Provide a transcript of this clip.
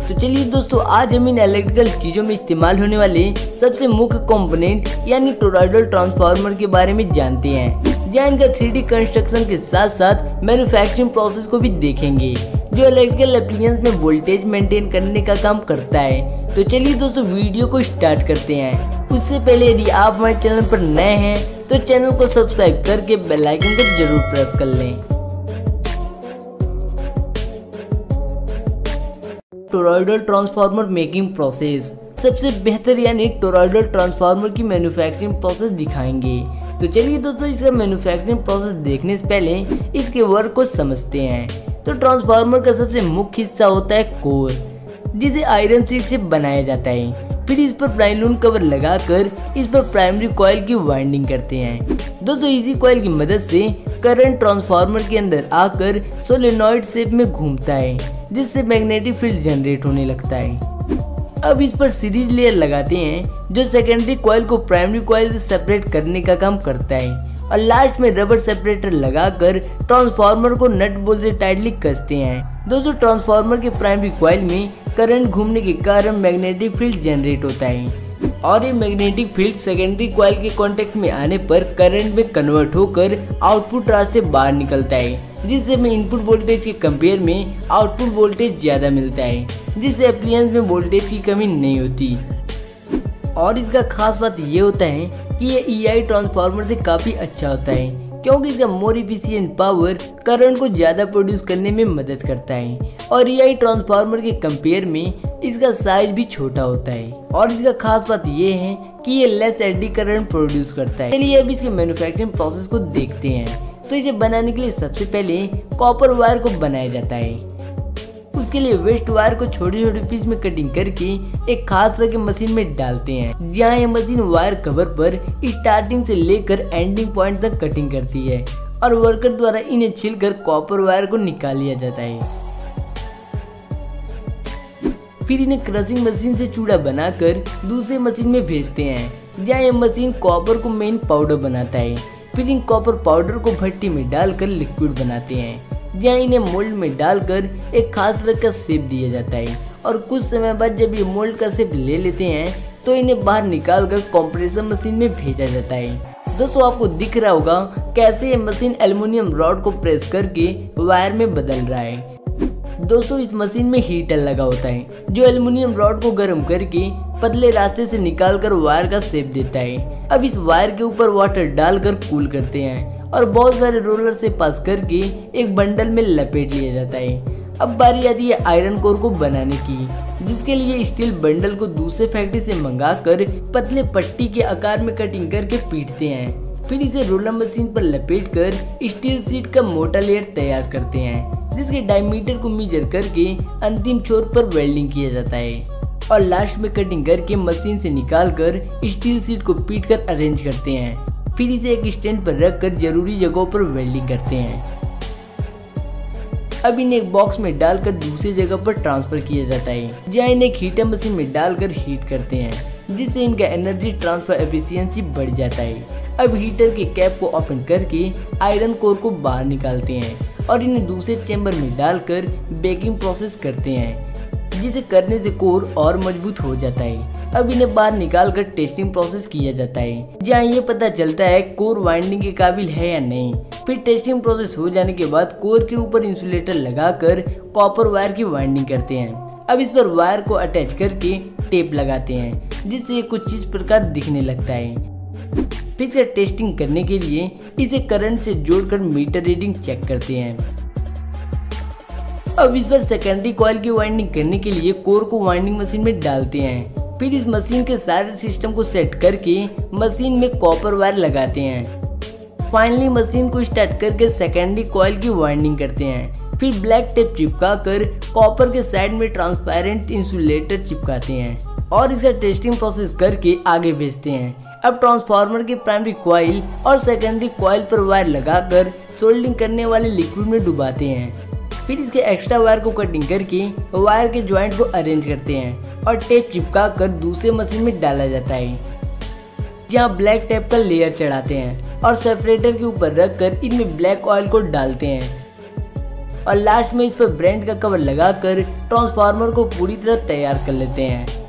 तो चलिए दोस्तों, आज हम इन इलेक्ट्रिकल चीजों में इस्तेमाल होने वाले सबसे मुख्य कंपोनेंट यानी टोरॉइडल ट्रांसफार्मर के बारे में जानते हैं, जहाँ इनका 3D कंस्ट्रक्शन के साथ साथ मैन्युफैक्चरिंग प्रोसेस को भी देखेंगे, जो इलेक्ट्रिकल एप्लीकेंस में वोल्टेज मेंटेन करने का काम करता है। तो चलिए दोस्तों, वीडियो को स्टार्ट करते हैं। उससे पहले यदि आप हमारे चैनल पर नए हैं तो चैनल को सब्सक्राइब करके बेल आइकन को जरूर प्रेस कर लें। टोरॉइडल ट्रांसफार्मर मेकिंग प्रोसेस सबसे बेहतर यानी टोरॉइडल ट्रांसफार्मर की मैन्युफैक्चरिंग प्रोसेस दिखाएंगे। तो चलिए दोस्तों, इसका मैन्युफैक्चरिंग प्रोसेस देखने से पहले इसके वर्क को समझते हैं। तो ट्रांसफार्मर का सबसे मुख्य हिस्सा होता है कोर, जिसे आयरन शीट से बनाया जाता है। फिर इस पर नायलॉन कवर लगाकर इस पर प्राइमरी कॉइल की वाइंडिंग करते हैं। दोस्तों, इसी कॉइल की मदद से करंट ट्रांसफार्मर के अंदर आकर सोलेनॉइड शेप में घूमता है, जिससे मैग्नेटिक फील्ड जनरेट होने लगता है। अब इस पर सीरीज लेयर लगाते हैं, जो सेकेंडरी कॉइल को प्राइमरी कॉइल से सेपरेट करने का काम करता है, और लास्ट में रबर सेपरेटर लगाकर ट्रांसफार्मर को नट बोल्ट से टाइटली कसते हैं। दोस्तों, ट्रांसफार्मर के प्राइमरी कॉइल में करंट घूमने के कारण मैग्नेटिक फील्ड जनरेट होता है, और ये मैग्नेटिक फील्ड सेकेंडरी कॉइल के कांटेक्ट में आने पर करंट में कन्वर्ट होकर आउटपुट रास्ते बाहर निकलता है, जिससे हमें इनपुट वोल्टेज के कंपेयर में आउटपुट वोल्टेज ज्यादा मिलता है, जिससे एप्लायंस में वोल्टेज की कमी नहीं होती। और इसका खास बात ये होता है कि ये EI ट्रांसफार्मर से काफी अच्छा होता है, क्योंकि इसका मोर इफिशिएंट पावर करंट को ज्यादा प्रोड्यूस करने में मदद करता है, और EI ट्रांसफार्मर के कंपेयर में इसका साइज भी छोटा होता है। और इसका खास बात ये है कि ये लेस एडी करंट प्रोड्यूस करता है। चलिए अब इसके मैन्युफैक्चरिंग प्रोसेस को देखते हैं। तो इसे बनाने के लिए सबसे पहले कॉपर वायर को बनाया जाता है। उसके लिए वेस्ट वायर को छोटे छोटे पीस में कटिंग करके एक खास तरह की मशीन में डालते हैं, जहाँ ये मशीन वायर कवर पर स्टार्टिंग से लेकर एंडिंग पॉइंट तक कटिंग करती है, और वर्कर द्वारा इन्हें छिलकर कॉपर वायर को निकाल लिया जाता है। फिर इन्हें क्रशिंग मशीन से चूड़ा बनाकर दूसरे मशीन में भेजते हैं, जहाँ ये मशीन कॉपर को मेन पाउडर बनाता है। फिर इन कॉपर पाउडर को भट्टी में डालकर लिक्विड बनाते हैं, जहाँ इन्हें मोल्ड में डालकर एक खास तरह का शेप दिया जाता है, और कुछ समय बाद जब ये मोल्ड का शेप ले लेते हैं तो इन्हें बाहर निकालकर कंप्रेसर मशीन में भेजा जाता है। दोस्तों, आपको दिख रहा होगा कैसे ये मशीन एल्युमिनियम रॉड को प्रेस करके वायर में बदल रहा है। दोस्तों, इस मशीन में हीटर लगा होता है, जो एल्युमिनियम रॉड को गर्म करके पतले रास्ते से निकालकर वायर का शेप देता है। अब इस वायर के ऊपर वाटर डालकर कूल करते हैं, और बहुत सारे रोलर से पास करके एक बंडल में लपेट लिया जाता है। अब बारी आती है आयरन कोर को बनाने की, जिसके लिए स्टील बंडल को दूसरे फैक्ट्री से मंगाकर पतले पट्टी के आकार में कटिंग करके पीटते हैं। फिर इसे रोलर मशीन पर लपेटकर स्टील शीट का मोटा लेयर तैयार करते हैं, जिसके डायमीटर को मेजर करके अंतिम छोर पर वेल्डिंग किया जाता है, और लास्ट में कटिंग करके मशीन से निकालकर स्टील शीट को पीटकर अरेंज करते हैं। फिर इसे एक स्टैंड पर रखकर जरूरी जगहों पर वेल्डिंग करते हैं। अब इन्हें एक बॉक्स में डालकर दूसरी जगह पर ट्रांसफर किया जाता है, जहाँ इन्हें एक हीटर मशीन में डालकर हीट करते हैं, जिससे इनका एनर्जी ट्रांसफर एफिशिएंसी बढ़ जाता है। अब हीटर के कैप को ओपन करके आयरन कोर को बाहर निकालते हैं, और इन्हें दूसरे चेंबर में डालकर बेकिंग प्रोसेस करते हैं, जिसे करने से कोर और मजबूत हो जाता है। अब इन्हें बाहर निकालकर टेस्टिंग प्रोसेस किया जाता है, जहाँ ये पता चलता है कोर वाइंडिंग के काबिल है या नहीं। फिर टेस्टिंग प्रोसेस हो जाने के बाद कोर के ऊपर इंसुलेटर लगाकर कॉपर वायर की वाइंडिंग करते हैं। अब इस पर वायर को अटैच करके टेप लगाते हैं, जिससे ये कुछ इस प्रकार दिखने लगता है। फिर इसका टेस्टिंग करने के लिए इसे करंट से जोड़कर मीटर रीडिंग चेक करते हैं। अब इस पर सेकेंडरी कॉइल की वाइंडिंग करने के लिए कोर को वाइंडिंग मशीन में डालते हैं। फिर इस मशीन के सारे सिस्टम को सेट करके मशीन में कॉपर वायर लगाते हैं। फाइनली मशीन को स्टार्ट करके सेकेंडरी कॉइल की वाइंडिंग करते हैं। फिर ब्लैक टेप चिपका कर कॉपर के साइड में ट्रांसपेरेंट इंसुलेटर चिपकाते हैं, और इसका टेस्टिंग प्रोसेस करके आगे भेजते हैं। अब ट्रांसफार्मर के प्राइमरी कॉइल और सेकेंडरी कॉइल पर वायर लगाकर सोल्डिंग करने वाले लिक्विड में डुबाते हैं। फिर इसके एक्स्ट्रा वायर को कटिंग करके वायर के ज्वाइंट को अरेंज करते हैं, और टेप चिपका कर दूसरे मशीन में डाला जाता है, जहाँ ब्लैक टेप का लेयर चढ़ाते हैं, और सेपरेटर के ऊपर रखकर इनमें ब्लैक ऑयल को डालते हैं। और लास्ट में इस पर ब्रांड का कवर लगाकर ट्रांसफार्मर को पूरी तरह तैयार कर लेते हैं।